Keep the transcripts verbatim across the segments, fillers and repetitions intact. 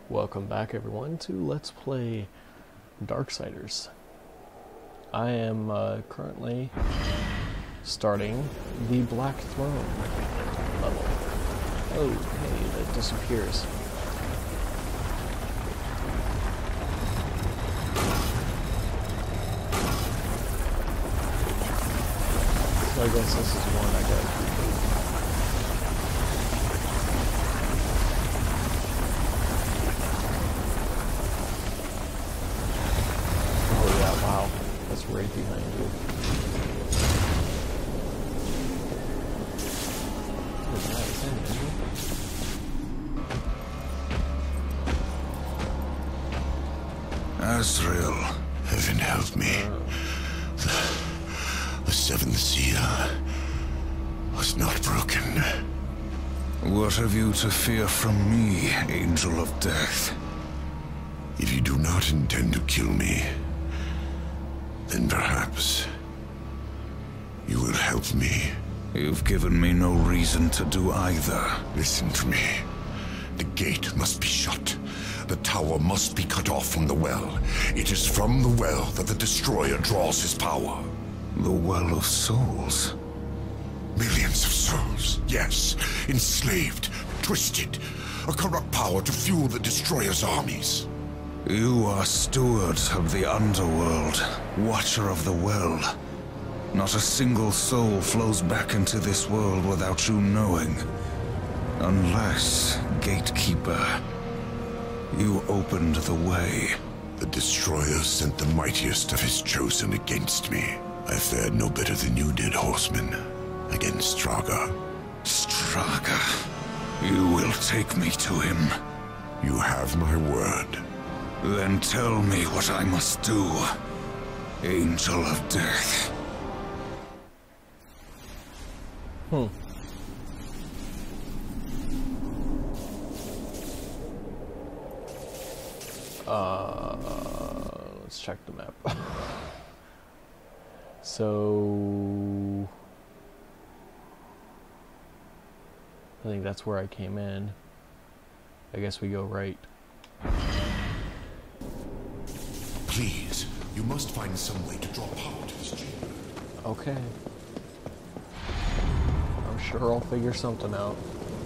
Welcome back everyone to Let's Play Darksiders. I am uh, currently starting the Black Throne level. Oh, hey, that disappears. So I guess this is one I gotta do. That's right behind you. What is that? Is that an engine? Azrael, heaven help me. Oh. The, the seventh seal was not broken. What have you to fear from me, Angel of Death? If you do not intend to kill me, then perhaps you will help me. You've given me no reason to do either. Listen to me. The gate must be shut. The tower must be cut off from the well. It is from the well that the Destroyer draws his power. The Well of Souls? Millions of souls, yes. Enslaved, twisted. A corrupt power to fuel the Destroyer's armies. You are steward of the underworld, watcher of the well. Not a single soul flows back into this world without you knowing. Unless, gatekeeper, you opened the way. The Destroyer sent the mightiest of his chosen against me. I fared no better than you did, horseman, against Straga. Straga? You will take me to him. You have my word. Then tell me what I must do, Angel of Death. Hmm. Uh, let's check the map. So, I think that's where I came in. I guess we go right. Please, you must find some way to draw power to this chamber. Okay. I'm sure I'll figure something out.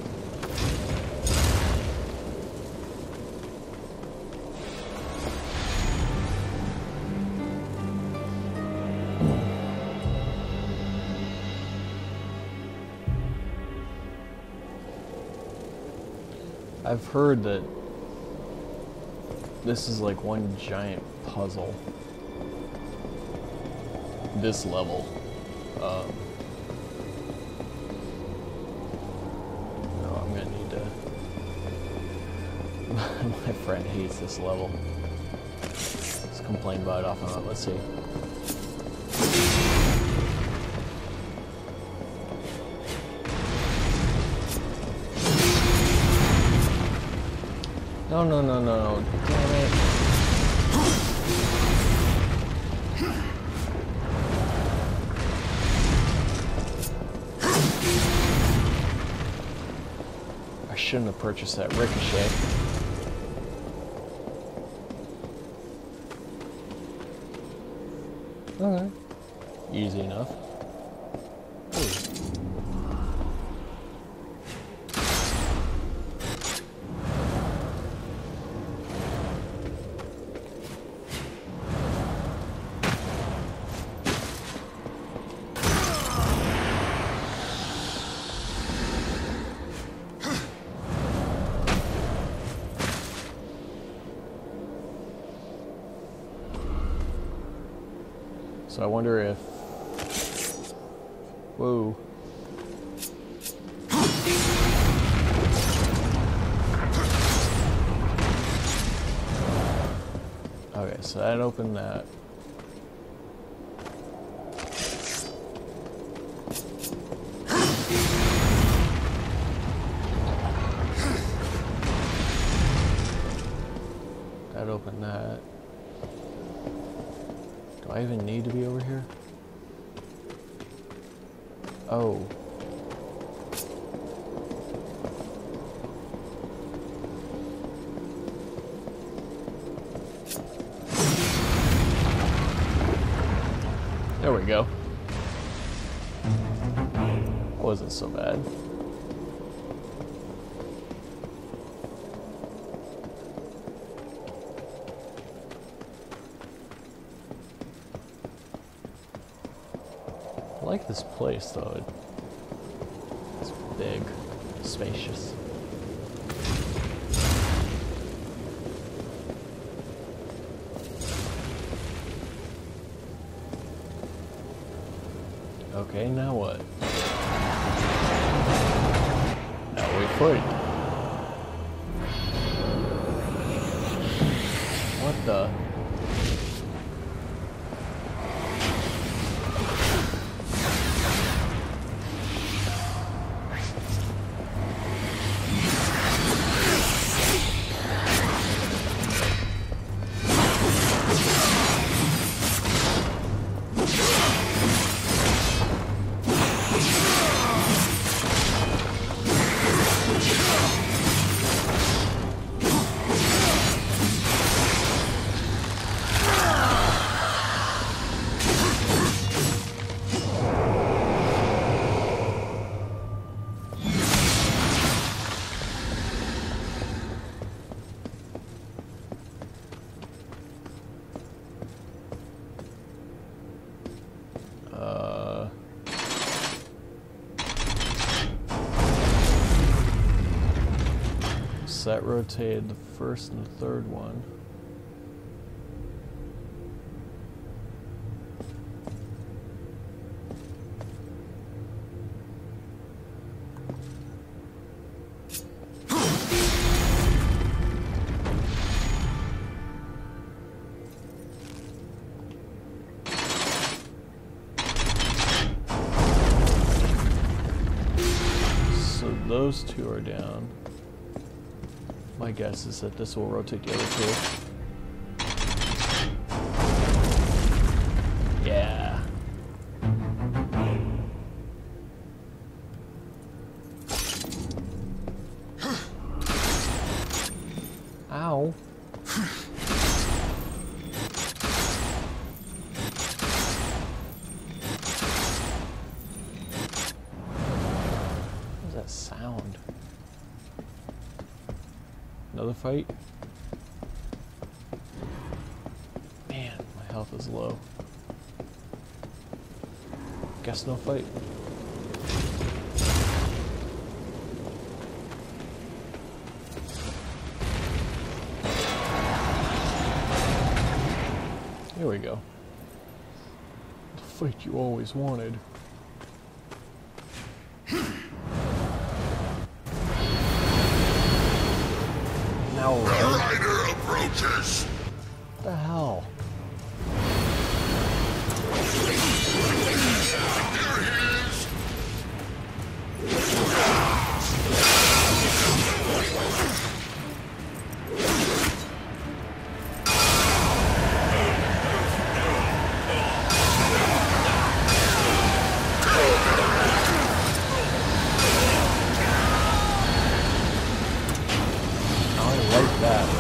I've heard that this is like one giant puzzle. This level. Um, no, I'm gonna need to... My friend hates this level. Let's complain about it off and on. Let's see. No, no, no, no, no. Damn it. I shouldn't have purchased that ricochet. Okay. Easy enough. Ooh. So I wonder if... Whoa. Okay, so that opened that. That opened that. Do I even need to be over here? Oh. we go. Wasn't so bad. I like this place though. It's big, spacious. Okay, now what? Now wait for it. What the? That rotated the first and the third one. So those two are down. My guess is that this will rotate the other two. Yeah. Ow. What was that sound? Another fight? Man, my health is low. Guess no fight. Here we go. The fight you always wanted. Now the rider approaches. What the hell? Here he is. Like that.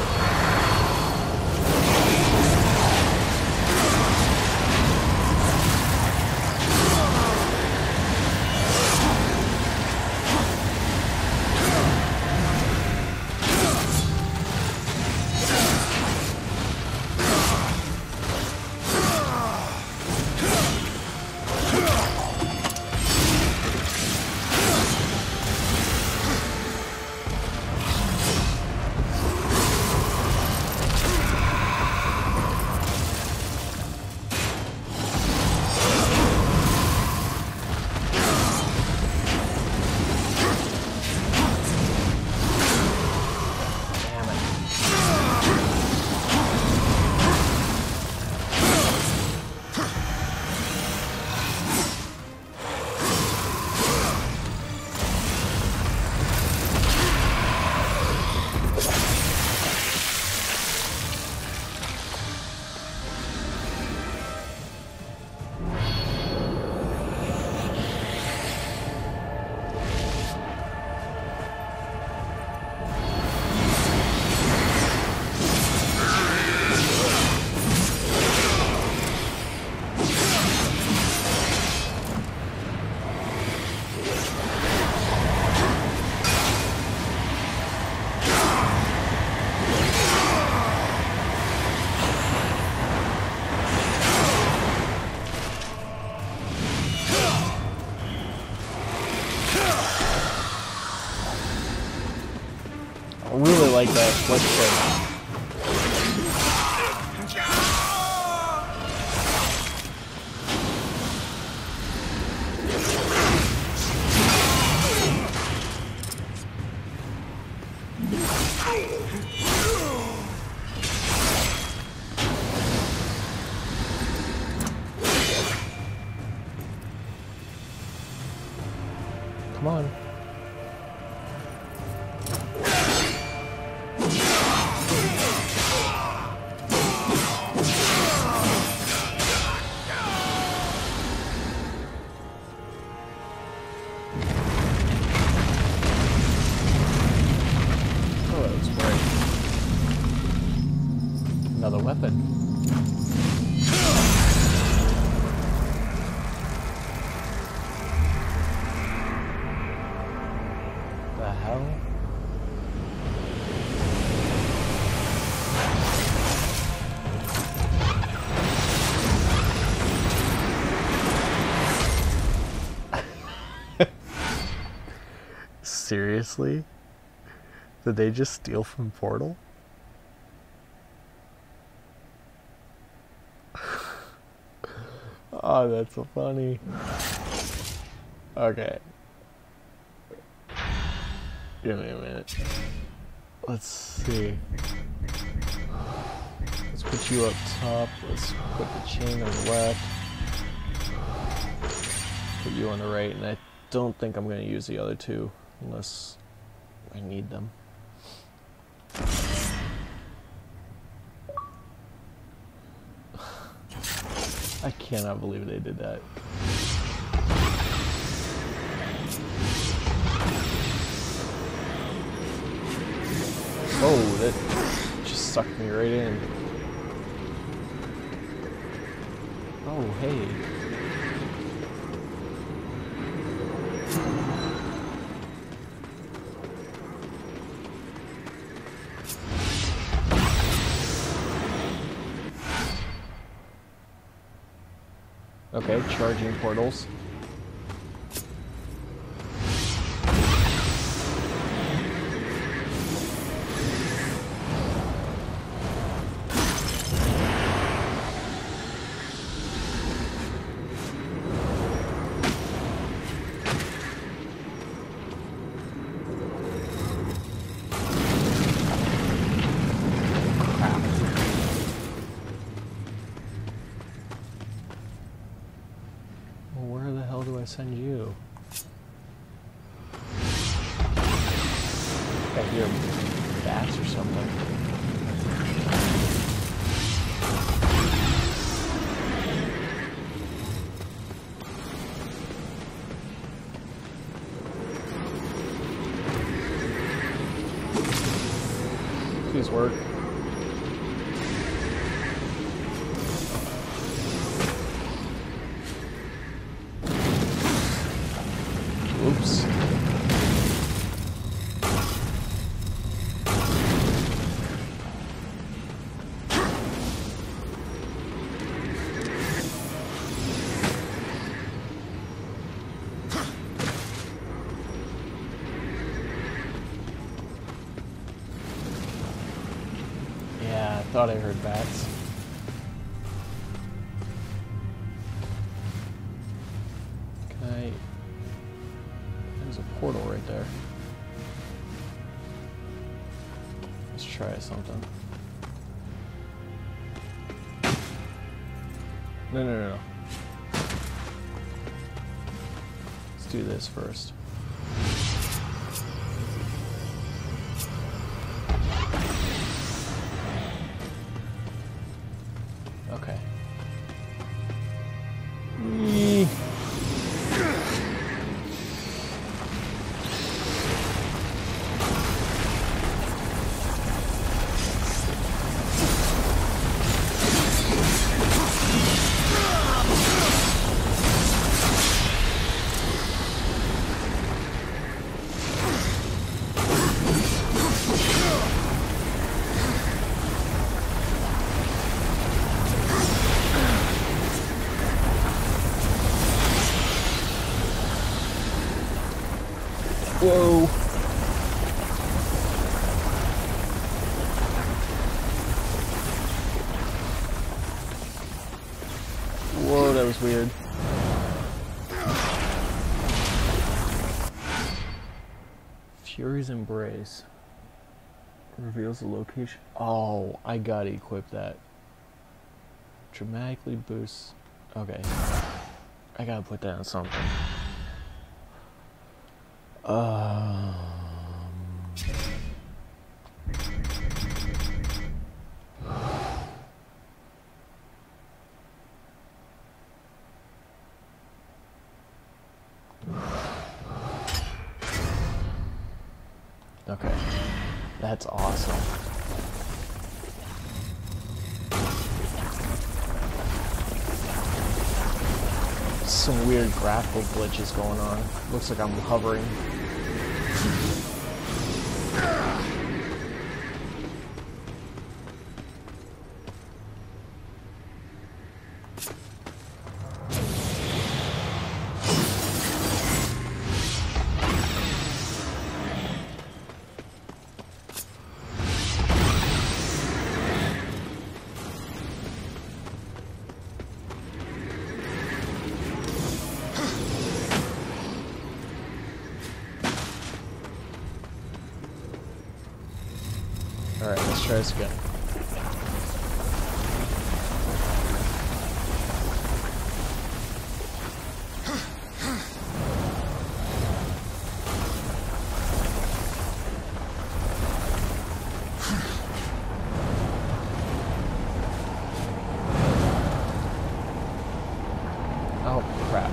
really like that flip thing. Come on. Oh, that was great. Another weapon. The hell? Seriously? Did they just steal from Portal? Oh, that's so funny. Okay. Give me a minute. Let's see. Let's put you up top. Let's put the chain on the left. Put you on the right, and I don't think I'm going to use the other two unless I need them. I cannot believe they did that. Oh, that just sucked me right in. Oh, hey. Okay, charging portals. Send you. I hear bats or something. Please work. Oops. Yeah, I thought I heard bats. Can I... There's a portal right there. Let's try something. No, no, no, no. Let's do this first. Okay. Eee. was weird. Fury's Embrace. Reveals the location. Oh, I gotta equip that. Dramatically boosts. Okay. I gotta put that on something. Um. Okay. That's awesome. Some weird graphical glitches going on. Looks like I'm hovering. Alright, let's try this again. Oh, crap.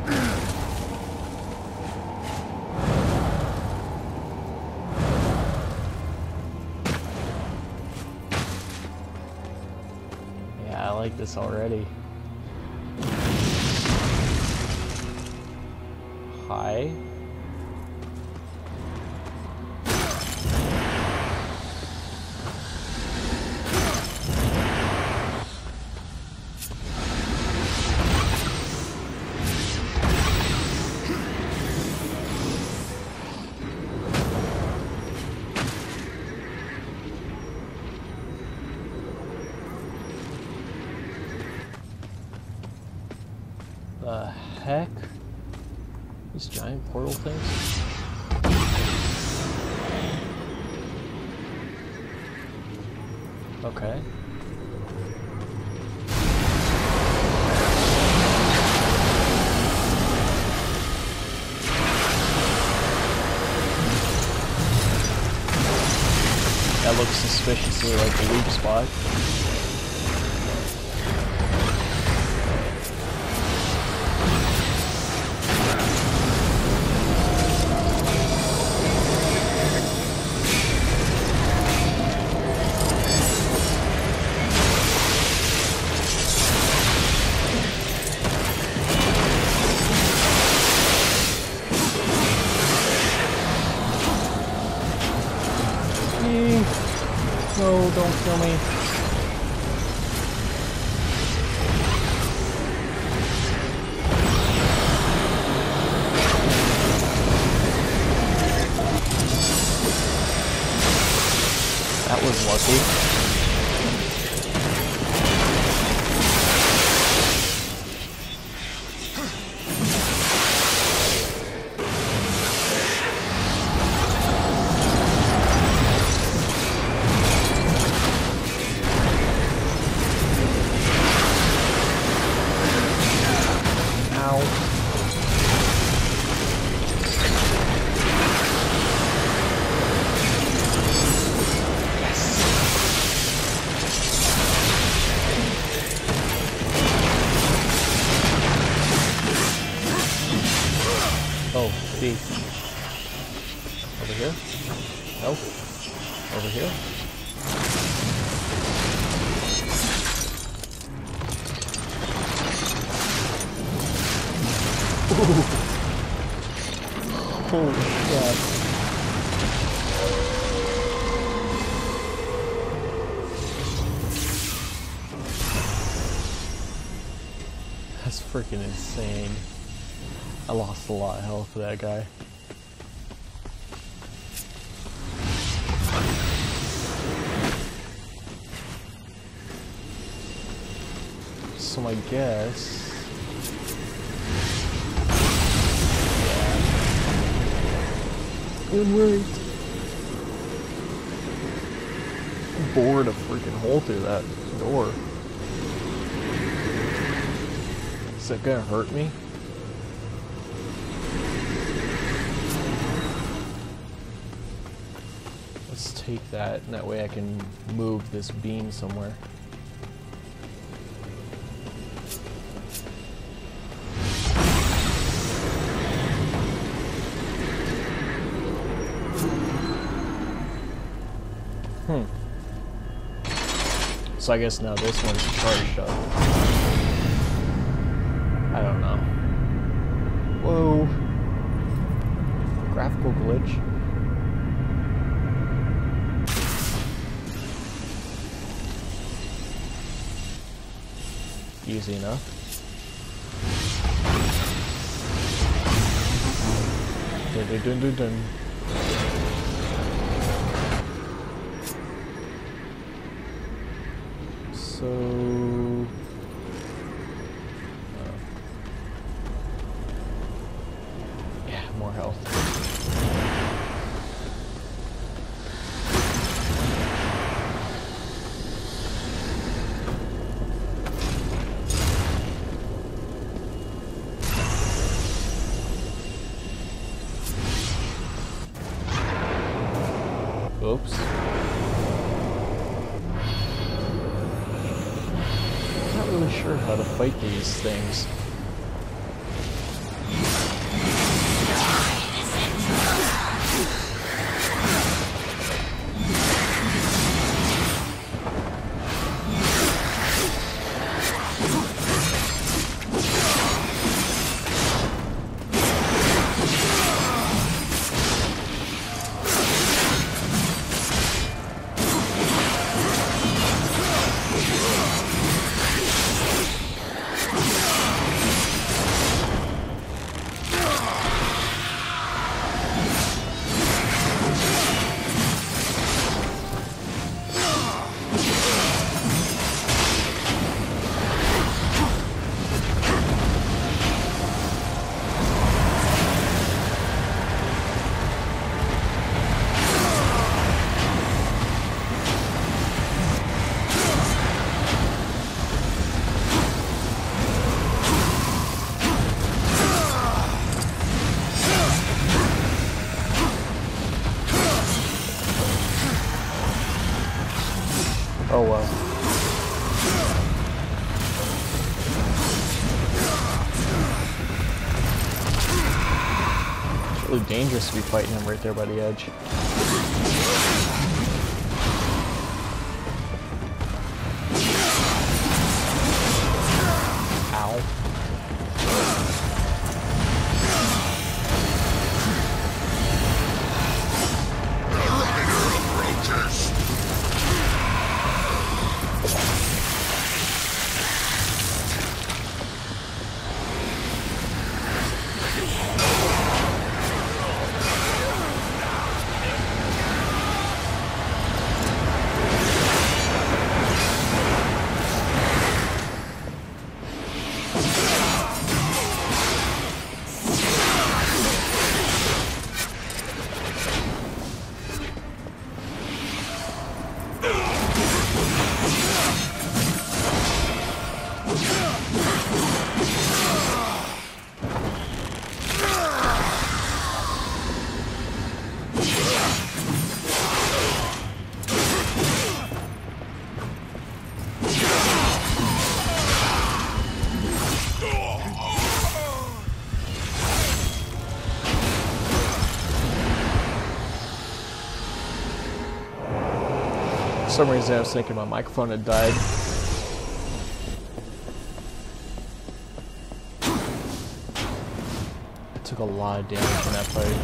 I like this already. Hi. The heck? These giant portal things? Okay. That looks suspiciously like a weak spot. No, don't kill me. That was lucky. Oh, B. Over here? Nope. Over here? Ooh. Holy crap. That's freaking insane. I lost a lot of health to that guy. So I guess and right. Bored a freaking hole through that door. Is that gonna hurt me? Let's take that, and that way I can move this beam somewhere. Hmm. So I guess now this one's charged up. I don't know. Whoa. Graphical glitch. Easy enough. Dun dun dun dun dun. So, uh, yeah, more health. Oops. Not really sure how to fight these things. Oh well. It's really dangerous to be fighting him right there by the edge. Ow. For some reason I was thinking my microphone had died. I took a lot of damage in that fight.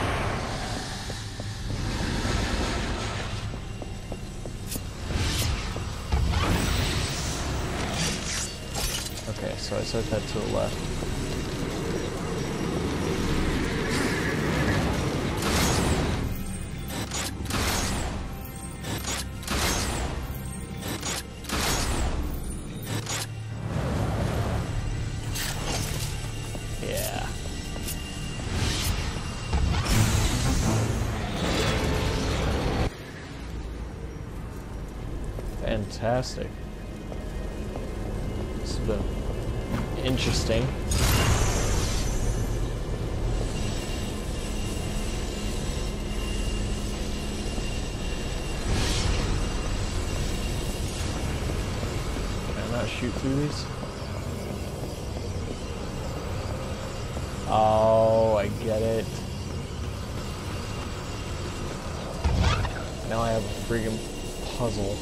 Okay, so I set that to the left. Fantastic. This has been interesting. Can I not shoot through these? Oh, I get it. Now I have a friggin' puzzle.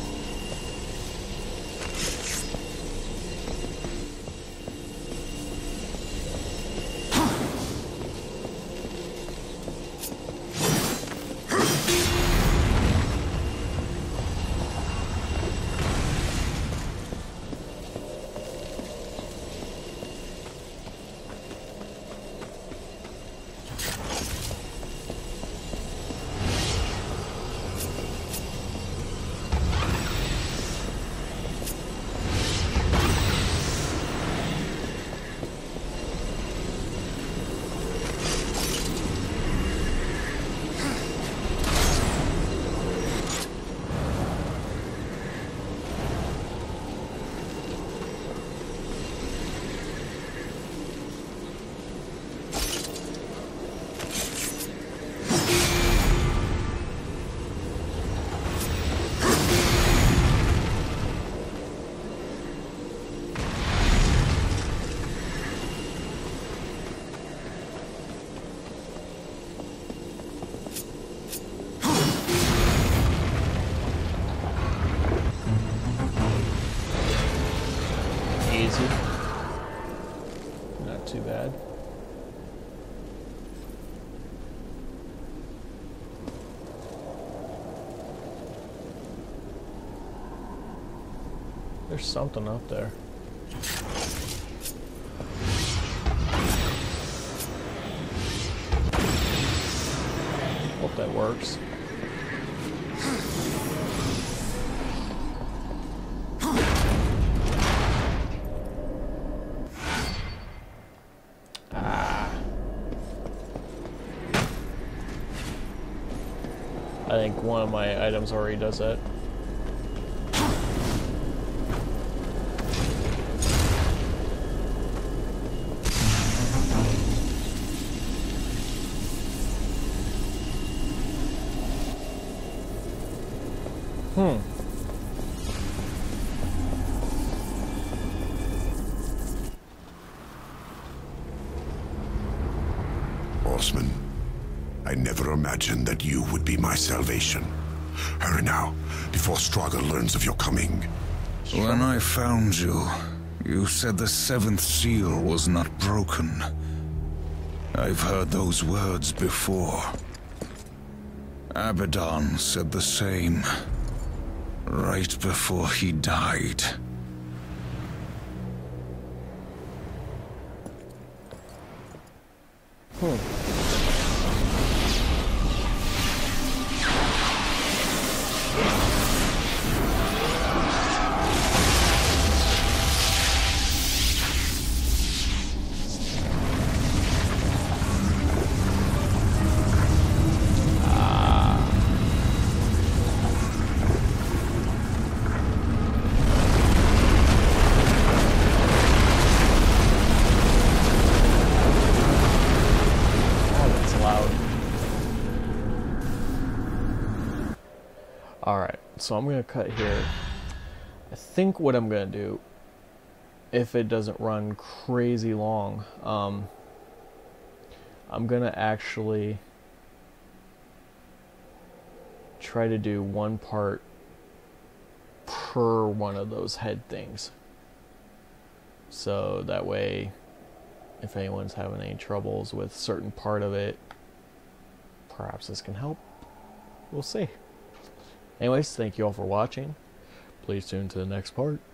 Easy. Not too bad. There's something up there. Hope that works. I think one of my items already does that. Hmm. Horseman, I never imagined that you would be my salvation. Hurry now, before Straga learns of your coming. When I found you, you said the seventh seal was not broken. I've heard those words before. Abaddon said the same, right before he died. Hmm. Alright, so I'm going to cut here. I think what I'm going to do, if it doesn't run crazy long, um, I'm going to actually try to do one part per one of those head things. So that way, if anyone's having any troubles with a certain part of it, perhaps this can help. We'll see. Anyways, thank you all for watching. Please tune to the next part.